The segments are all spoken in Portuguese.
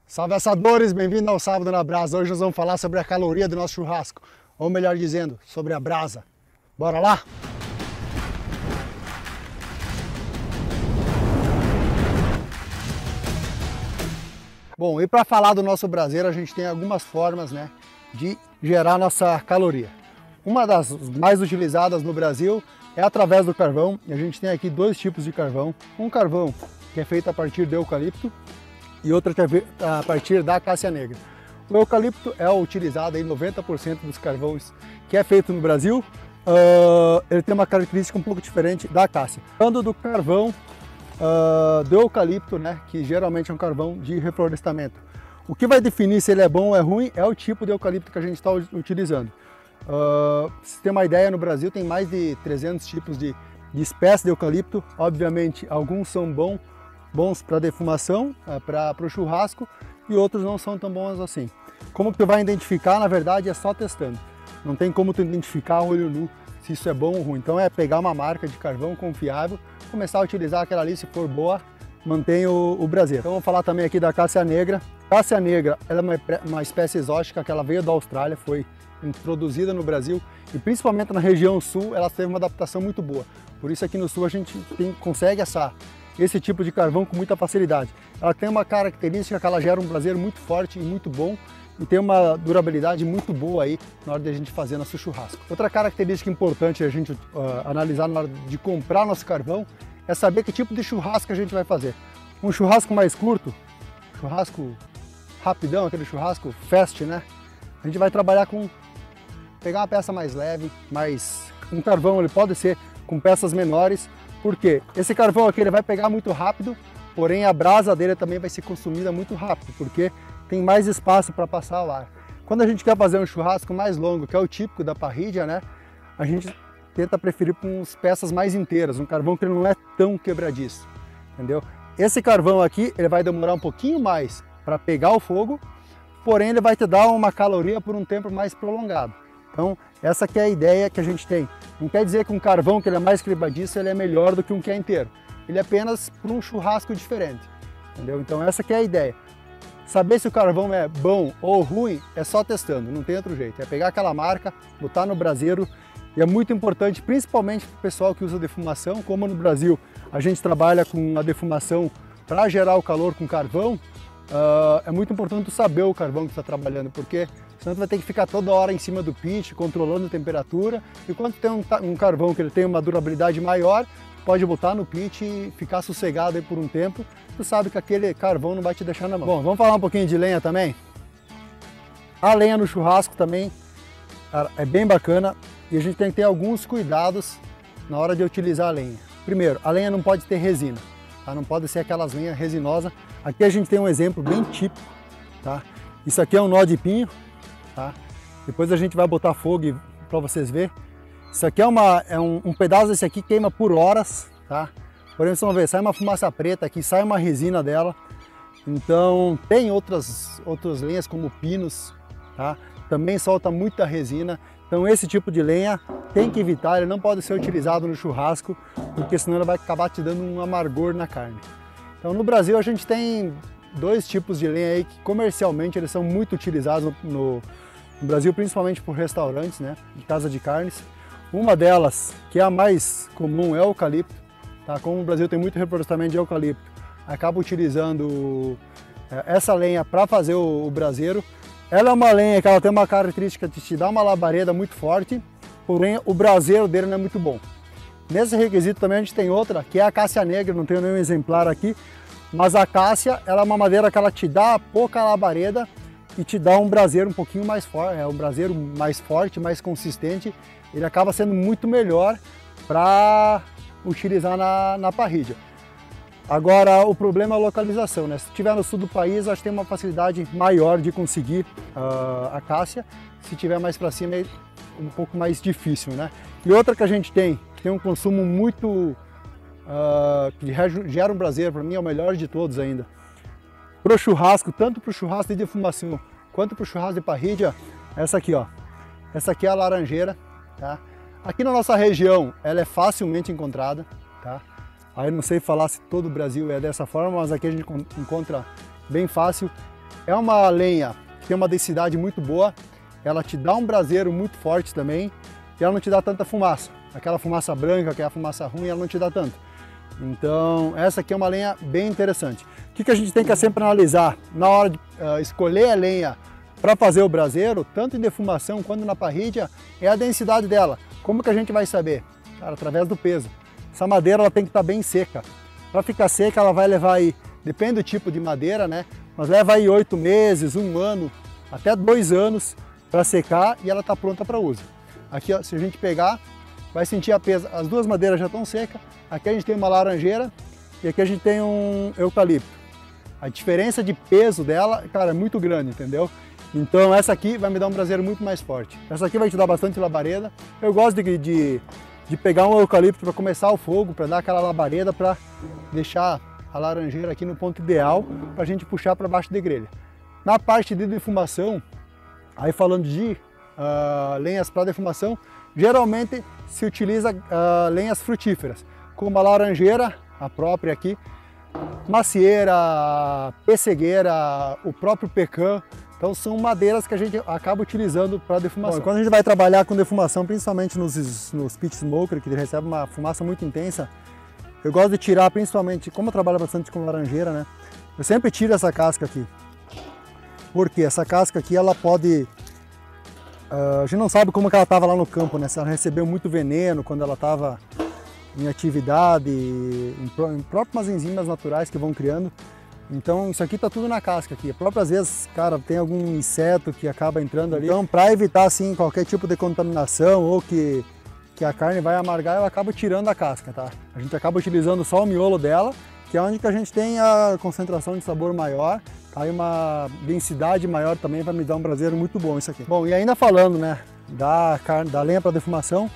Salve assadores, bem-vindo ao Sábado na Brasa. Hoje nós vamos falar sobre a caloria do nosso churrasco, ou melhor dizendo, sobre a brasa. Bora lá? Bom, e para falar do nosso braseiro, a gente tem algumas formas, de gerar nossa caloria. Uma das mais utilizadas no Brasil é através do carvão, e a gente tem aqui dois tipos de carvão. Um carvão que é feito a partir de eucalipto, e outra a partir da acácia negra. O eucalipto é utilizado em 90% dos carvões que é feito no Brasil. Ele tem uma característica um pouco diferente da acácia. Falando do carvão do eucalipto, que geralmente é um carvão de reflorestamento. O que vai definir se ele é bom ou é ruim é o tipo de eucalipto que a gente está utilizando. Se tem uma ideia, no Brasil tem mais de 300 tipos de espécies de eucalipto. Obviamente, alguns são bons para defumação, para o churrasco, e outros não são tão bons assim. Como que tu vai identificar? Na verdade, é só testando. Não tem como tu identificar a olho nu se isso é bom ou ruim. Então é pegar uma marca de carvão confiável, começar a utilizar aquela ali, se for boa, mantém o braseiro. Então vamos falar também aqui da acácia negra. A acácia negra ela é uma espécie exótica que ela veio da Austrália, foi introduzida no Brasil e principalmente na região sul ela teve uma adaptação muito boa. Por isso aqui no sul a gente consegue esse tipo de carvão com muita facilidade. Ela tem uma característica que ela gera um braseiro muito forte e muito bom e tem uma durabilidade muito boa aí na hora de a gente fazer nosso churrasco. Outra característica importante a gente analisar na hora de comprar nosso carvão é saber que tipo de churrasco a gente vai fazer. Um churrasco mais curto, churrasco rapidão, aquele churrasco fast, A gente vai trabalhar pegar uma peça mais leve, um carvão ele pode ser com peças menores, porque esse carvão aqui ele vai pegar muito rápido, porém a brasa dele também vai ser consumida muito rápido, porque tem mais espaço para passar o ar. Quando a gente quer fazer um churrasco mais longo, que é o típico da parrilha, a gente tenta preferir com peças mais inteiras, um carvão que não é tão quebradiço, entendeu? Esse carvão aqui ele vai demorar um pouquinho mais para pegar o fogo, porém ele vai te dar uma caloria por um tempo mais prolongado. Então, essa que é a ideia que a gente tem. Não quer dizer que um carvão que ele é mais quebradiço ele é melhor do que um que é inteiro. Ele é apenas para um churrasco diferente, entendeu? Então essa que é a ideia. Saber se o carvão é bom ou ruim é só testando, não tem outro jeito. É pegar aquela marca, botar no braseiro, e é muito importante, principalmente para o pessoal que usa defumação, como no Brasil a gente trabalha com a defumação para gerar o calor com carvão, é muito importante saber o carvão que está trabalhando, porque senão tu vai ter que ficar toda hora em cima do pit, controlando a temperatura, e quando tem um carvão que ele tem uma durabilidade maior, pode botar no pit e ficar sossegado aí por um tempo, tu sabe que aquele carvão não vai te deixar na mão. Bom, vamos falar um pouquinho de lenha também? A lenha no churrasco também, cara, é bem bacana, e a gente tem que ter alguns cuidados na hora de utilizar a lenha. Primeiro, a lenha não pode ter resina, tá? Não pode ser aquelas lenhas resinosas. Aqui a gente tem um exemplo bem típico, tá? Isso aqui é um nó de pinho, tá? Depois a gente vai botar fogo para vocês verem. Isso aqui é um pedaço desse aqui queima por horas, tá? Porém, vocês vão ver, sai uma fumaça preta aqui, sai uma resina dela. Então, tem outras lenhas como pinos, tá? Também solta muita resina. Então, esse tipo de lenha tem que evitar, ele não pode ser utilizado no churrasco, porque senão ele vai acabar te dando um amargor na carne. Então, no Brasil a gente tem dois tipos de lenha aí que comercialmente eles são muito utilizados no Brasil, principalmente por restaurantes, de casa de carnes. Uma delas, que é a mais comum, é o eucalipto, tá? Como o Brasil tem muito reflorestamento de eucalipto, acaba utilizando essa lenha para fazer o braseiro. Ela é uma lenha que ela tem uma característica de te dar uma labareda muito forte, porém o braseiro dele não é muito bom. Nesse requisito também a gente tem outra, que é a acácia negra, não tenho nenhum exemplar aqui, mas a acácia ela é uma madeira que ela te dá pouca labareda e te dá um braseiro um pouquinho mais forte, um braseiro mais forte, mais consistente. Ele acaba sendo muito melhor para utilizar na parrilha. Agora, o problema é a localização, Se estiver no sul do país, acho que tem uma facilidade maior de conseguir a acácia. Se estiver mais para cima, é um pouco mais difícil, E outra que a gente tem um consumo muito... que gera um braseiro, para mim é o melhor de todos ainda. Para o churrasco, tanto para o churrasco de defumação, quanto para o churrasco de parrilha, essa aqui, ó. Essa aqui é a laranjeira, tá? Aqui na nossa região, ela é facilmente encontrada, tá? Aí não sei falar se todo o Brasil é dessa forma, mas aqui a gente encontra bem fácil. É uma lenha que tem uma densidade muito boa, ela te dá um braseiro muito forte também e ela não te dá tanta fumaça. Aquela fumaça branca, que é a fumaça ruim, ela não te dá tanto. Então essa aqui é uma lenha bem interessante. O que a gente tem que sempre analisar na hora de escolher a lenha para fazer o braseiro, tanto em defumação quanto na parrilha, é a densidade dela. Como que a gente vai saber? Cara, através do peso. Essa madeira ela tem que estar bem seca. Para ficar seca ela vai levar aí, depende do tipo de madeira, né? Mas leva aí 8 meses, 1 ano, até 2 anos para secar e ela está pronta para uso. Aqui, ó, se a gente pegar, vai sentir a pesa. As duas madeiras já estão secas. Aqui a gente tem uma laranjeira e aqui a gente tem um eucalipto. A diferença de peso dela, cara, é muito grande, entendeu? Então essa aqui vai me dar um braseiro muito mais forte. Essa aqui vai te dar bastante labareda. Eu gosto de pegar um eucalipto para começar o fogo, para dar aquela labareda, para deixar a laranjeira aqui no ponto ideal para a gente puxar para baixo de grelha. Na parte de defumação, aí falando de lenhas para defumação, geralmente se utiliza lenhas frutíferas, como a laranjeira, a própria aqui, macieira, pessegueira, o próprio pecan. Então são madeiras que a gente acaba utilizando para defumação. Bom, quando a gente vai trabalhar com defumação, principalmente nos pit smoker, que recebe uma fumaça muito intensa, eu gosto de tirar, principalmente, como eu trabalho bastante com laranjeira, né? Eu sempre tiro essa casca aqui. Porque essa casca aqui, ela pode... a gente não sabe como que ela estava lá no campo, né? Se ela recebeu muito veneno quando ela estava em atividade, em próprias enzimas naturais que vão criando. Então isso aqui está tudo na casca aqui. Próprias vezes, cara, tem algum inseto que acaba entrando ali. Então para evitar assim qualquer tipo de contaminação ou que a carne vai amargar, eu acabo tirando a casca, tá? A gente acaba utilizando só o miolo dela, que é onde que a gente tem a concentração de sabor maior, tá? E uma densidade maior também para me dar um braseiro muito bom isso aqui. Bom, e ainda falando, né, da lenha para defumação,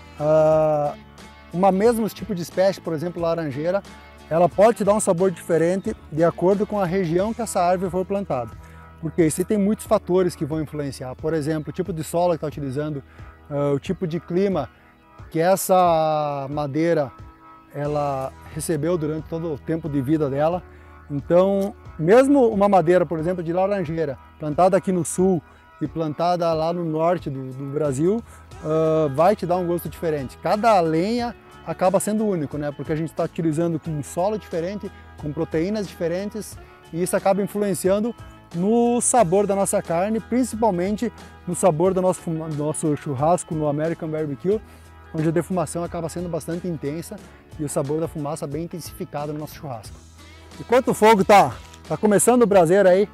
uma mesmo tipo de espécie, por exemplo, laranjeira, ela pode te dar um sabor diferente de acordo com a região que essa árvore foi plantada. Porque isso tem muitos fatores que vão influenciar. Por exemplo, o tipo de solo que está utilizando, o tipo de clima que essa madeira ela recebeu durante todo o tempo de vida dela. Então, mesmo uma madeira, por exemplo, de laranjeira, plantada aqui no sul e plantada lá no norte do Brasil, vai te dar um gosto diferente. Cada lenha acaba sendo único, né? Porque a gente está utilizando com um solo diferente, com proteínas diferentes, e isso acaba influenciando no sabor da nossa carne, principalmente no sabor do nosso churrasco no American Barbecue, onde a defumação acaba sendo bastante intensa e o sabor da fumaça bem intensificado no nosso churrasco. Enquanto o fogo tá começando o braseiro aí,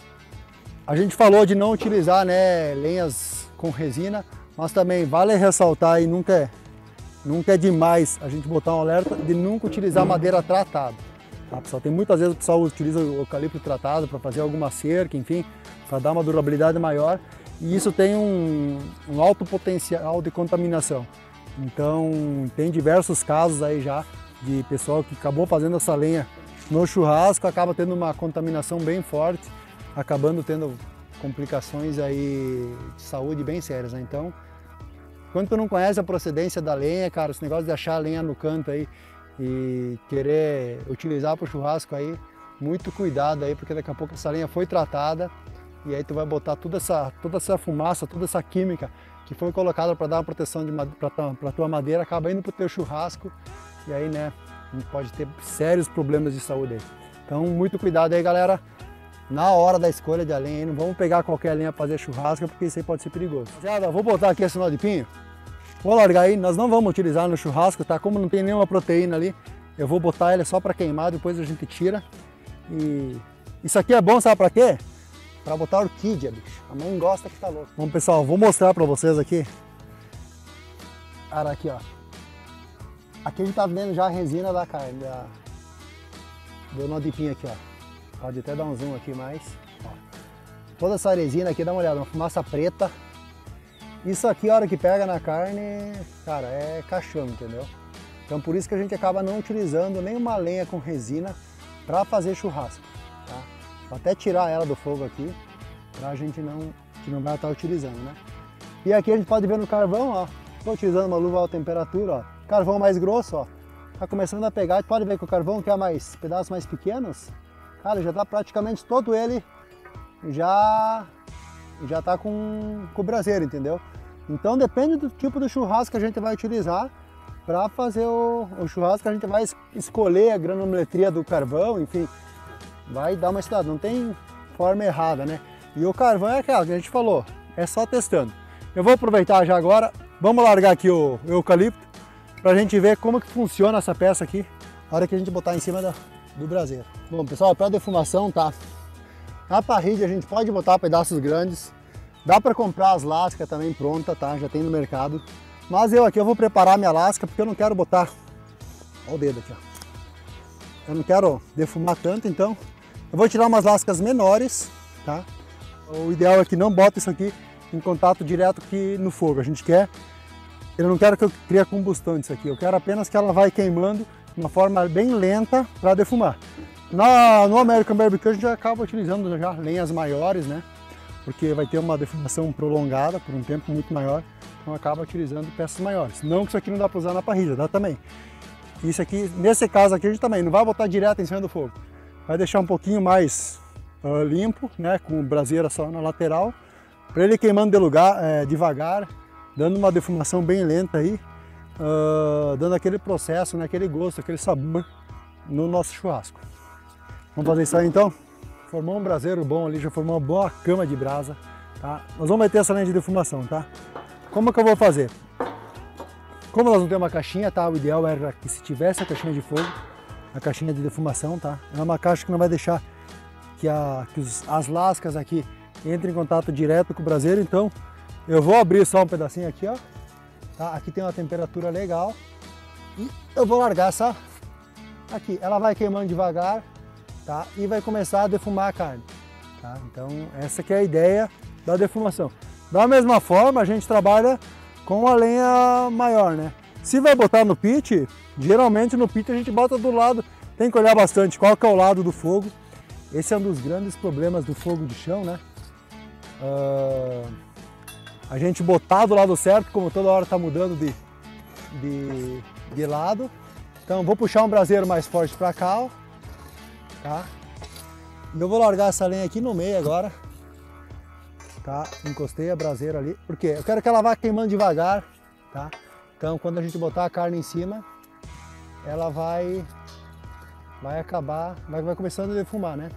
a gente falou de não utilizar, né, lenhas com resina, mas também vale ressaltar e nunca é demais a gente botar um alerta de nunca utilizar madeira tratada. Tá, pessoal? Tem muitas vezes o pessoal utiliza o eucalipto tratado para fazer alguma cerca, enfim, para dar uma durabilidade maior, e isso tem um alto potencial de contaminação. Então tem diversos casos aí já de pessoal que acabou fazendo essa lenha no churrasco, acaba tendo uma contaminação bem forte, acabando tendo complicações aí de saúde bem sérias, né? Então, quando tu não conhece a procedência da lenha, cara, esse negócio de achar a lenha no canto aí e querer utilizar para o churrasco aí, muito cuidado aí, porque daqui a pouco essa lenha foi tratada e aí tu vai botar toda essa fumaça, toda essa química que foi colocada para dar uma proteção para tua madeira, acaba indo para o teu churrasco e aí, né, a gente pode ter sérios problemas de saúde aí. Então, muito cuidado aí, galera, na hora da escolha de lenha, não vamos pegar qualquer lenha para fazer churrasco, porque isso aí pode ser perigoso. Rapaziada, vou botar aqui esse nó de pinho, vou largar aí, nós não vamos utilizar no churrasco, tá? Como não tem nenhuma proteína ali, eu vou botar ele só para queimar, depois a gente tira. E isso aqui é bom, sabe para quê? Para botar orquídea, bicho. A mãe gosta que tá louco. Bom, pessoal, vou mostrar para vocês aqui. Cara, aqui, ó. Aqui a gente tá vendo já a resina da carne, do nó de pinho aqui, ó. Pode até dar um zoom aqui mais. Ó. Toda essa resina aqui, dá uma olhada, uma fumaça preta. Isso aqui, a hora que pega na carne, cara, é caixão, entendeu? Então por isso que a gente acaba não utilizando nenhuma lenha com resina para fazer churrasco, tá? Vou até tirar ela do fogo aqui, pra gente não vai estar utilizando, né? E aqui a gente pode ver no carvão, ó. Estou utilizando uma luva alta temperatura, ó. Carvão mais grosso, ó. Tá começando a pegar, pode ver que o carvão que é pedaços mais pequenos, cara, já tá praticamente todo ele já tá com o braseiro, entendeu? Então depende do tipo de churrasco que a gente vai utilizar para fazer o churrasco, a gente vai escolher a granulometria do carvão, enfim, vai dar uma estudada, não tem forma errada, né? E o carvão é aquela que a gente falou, é só testando. Eu vou aproveitar já agora, vamos largar aqui o eucalipto para a gente ver como que funciona essa peça aqui, na hora que a gente botar em cima do braseiro. Bom pessoal, para defumação, tá? Na parrilha a gente pode botar pedaços grandes, dá para comprar as lascas também pronta, tá? Já tem no mercado. Mas eu vou preparar minha lasca porque eu não quero botar, olha o dedo aqui, ó. Eu não quero defumar tanto, então eu vou tirar umas lascas menores, tá? O ideal é que não bota isso aqui em contato direto aqui no fogo. Eu não quero que eu crie combustão disso aqui, eu quero apenas que ela vai queimando de uma forma bem lenta para defumar. No American Barbecue a gente acaba utilizando já lenhas maiores, né? Porque vai ter uma defumação prolongada por um tempo muito maior, então acaba utilizando peças maiores. Não que isso aqui não dá para usar na parrilha, dá também. Isso aqui, nesse caso aqui a gente também não vai botar direto em cima do fogo, vai deixar um pouquinho mais limpo, né? Com o braseiro só na lateral, para ele queimando devagar, dando uma defumação bem lenta aí, dando aquele processo, né? Aquele gosto, aquele sabor no nosso churrasco. Vamos fazer isso aí então? Formou um braseiro bom ali, já formou uma boa cama de brasa, tá? Nós vamos meter essa lenha de defumação, tá? Como que eu vou fazer? Como nós não temos uma caixinha, tá? O ideal era que se tivesse a caixinha de fogo, a caixinha de defumação, tá? É uma caixa que não vai deixar que as lascas aqui entrem em contato direto com o braseiro, então eu vou abrir só um pedacinho aqui, ó. Tá? Aqui tem uma temperatura legal e eu vou largar essa aqui. Ela vai queimando devagar, tá? E vai começar a defumar a carne, tá? Então essa que é a ideia da defumação. Da mesma forma a gente trabalha com a lenha maior, né? Se vai botar no pit, geralmente no pit a gente bota do lado, tem que olhar bastante qual que é o lado do fogo. Esse é um dos grandes problemas do fogo de chão, né? A gente botar do lado certo, como toda hora está mudando de lado. Então vou puxar um braseiro mais forte para cá, ó. Tá? Eu vou largar essa lenha aqui no meio agora, tá? Encostei a braseira ali, porque eu quero que ela vá queimando devagar, tá? Então quando a gente botar a carne em cima, ela vai começando a defumar, né?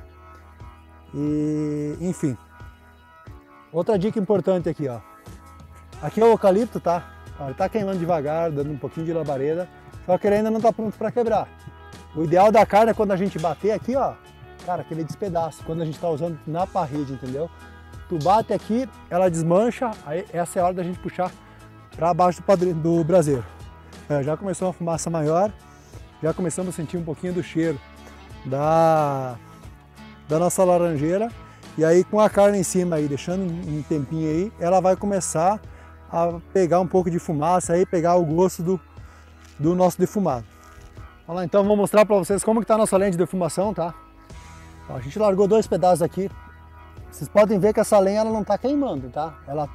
E enfim, outra dica importante aqui, ó. Aqui é o eucalipto, tá? Ó, ele tá queimando devagar, dando um pouquinho de labareda, só que ele ainda não tá pronto para quebrar. O ideal da carne é quando a gente bater aqui, ó, cara, que ele despedaça, quando a gente está usando na parrilha, entendeu? Tu bate aqui, ela desmancha, aí essa é a hora da gente puxar para baixo do braseiro. Já começou uma fumaça maior, já começamos a sentir um pouquinho do cheiro da nossa laranjeira, e aí com a carne em cima aí, deixando um tempinho aí, ela vai começar a pegar um pouco de fumaça aí, pegar o gosto do nosso defumado. Olha lá, então vou mostrar para vocês como que está a nossa lenha de defumação, tá? Ó, a gente largou 2 pedaços aqui. Vocês podem ver que essa lenha ela não está queimando, tá? Ela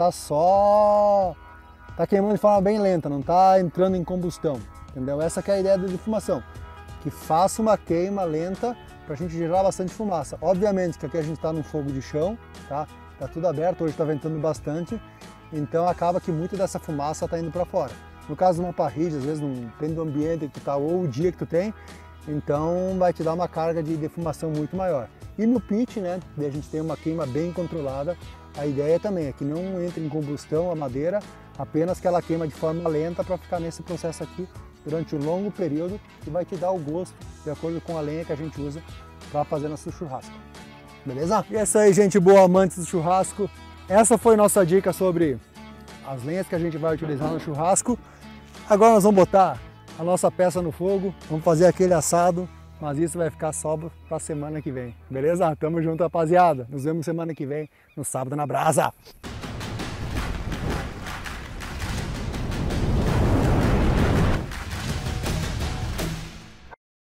tá queimando de forma bem lenta, não está entrando em combustão, entendeu? Essa que é a ideia da defumação, que faça uma queima lenta para a gente gerar bastante fumaça. Obviamente que aqui a gente está num fogo de chão, tá? Tá tudo aberto, hoje está ventando bastante, então acaba que muito dessa fumaça está indo para fora. No caso de uma parrilha, às vezes depende do ambiente que tu tá ou o dia que tu tem, então vai te dar uma carga de defumação muito maior. E no pit, né, a gente tem uma queima bem controlada, a ideia também é que não entre em combustão a madeira, apenas que ela queima de forma lenta para ficar nesse processo aqui durante um longo período e vai te dar o gosto de acordo com a lenha que a gente usa para fazer nosso churrasco. Beleza? E é isso aí, gente boa, amantes do churrasco. Essa foi nossa dica sobre as lenhas que a gente vai utilizar no churrasco. Agora nós vamos botar a nossa peça no fogo, vamos fazer aquele assado, mas isso vai ficar só para semana que vem, beleza? Tamo junto, rapaziada. Nos vemos semana que vem, no Sábado na Brasa.